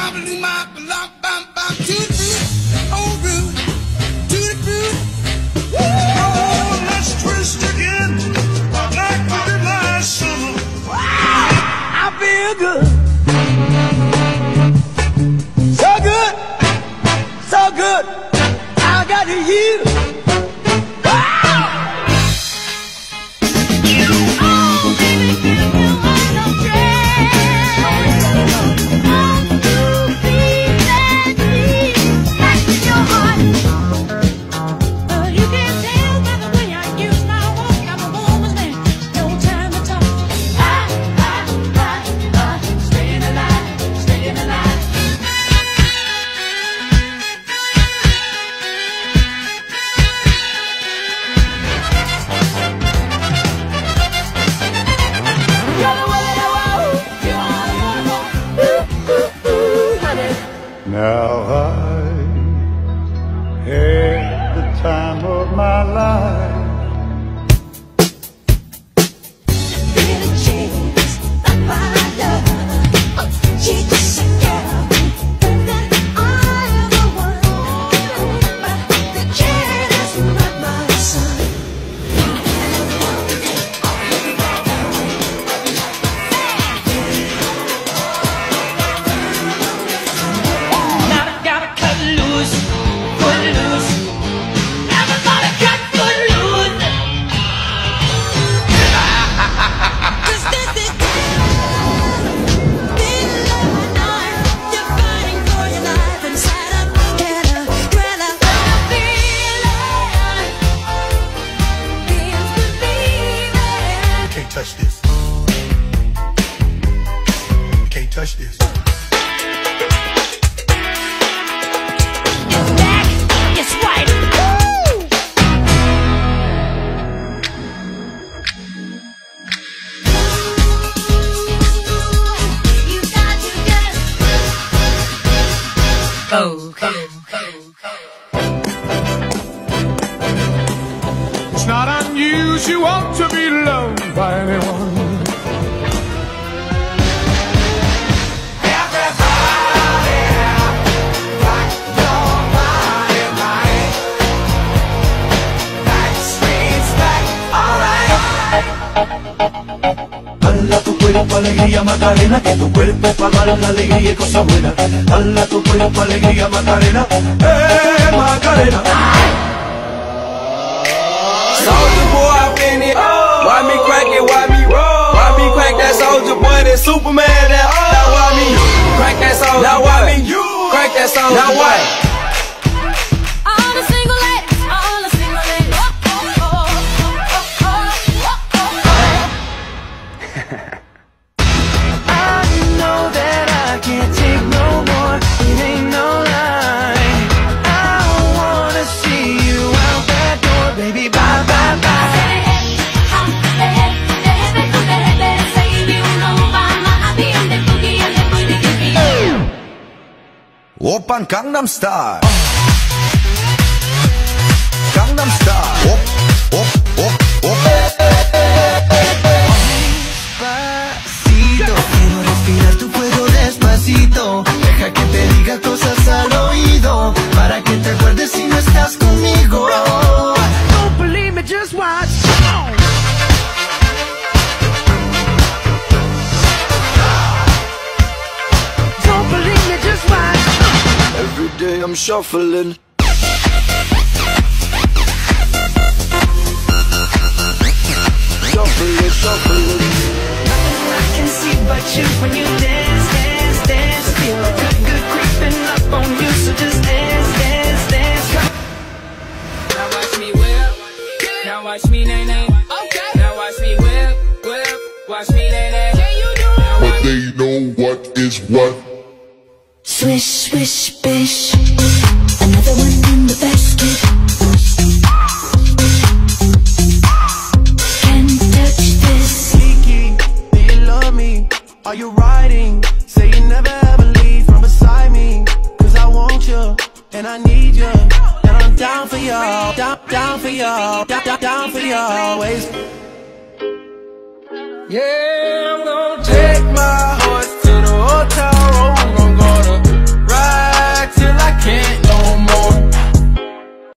Let's twist again, like we did last summer. I feel good. So good. So good. I got you. Now I had the time of my life. Touch this. Can't touch this. It's back, it's right. Woo! You got to just okay. It's not unusual to be loved by anyone. Dala tu cuerpo alegría Macarena, que tu cuerpo es para dar la alegría y cosas buenas. Dala tu cuerpo alegría Macarena, Macarena. Soldier boy up in it. Why me crack it? Why me roll? Why me crack that soldier boy? That Superman? That now why me crack that soldier? Now why me crack that soldier? Now why? All the single ladies, all the single ladies. I know that I can't take no more. It ain't no lie. I wanna see you out that door, baby. Bye, bye, bye. Oppan Gangnam Style. Gangnam Style. Op, op, op, op. Despacito, quiero respirar tu cuello despacito. Deja que te diga cosas al oído, para que te acuerdes si no estás conmigo. Don't believe me, just watch. Don't believe me, just watch. Every day I'm shuffling. Shuffling, shuffling. Nothing I can see but you when you dance, dance, dance. Feel good, good creeping up on you, so just dance, dance, dance. Now watch me whip. Now watch me nay nay. Okay. Now watch me whip, whip. Watch me nay nay. Yeah, you do. But they know what is what. Swish, swish, bish. Another one in the basket. Can't touch this. Kiki, do you love me? Are you riding? Say you never ever leave from beside me. Cause I want you, and I need you. And I'm down for y'all, down for y'all, down for y'all always. Yeah, I'm gonna take my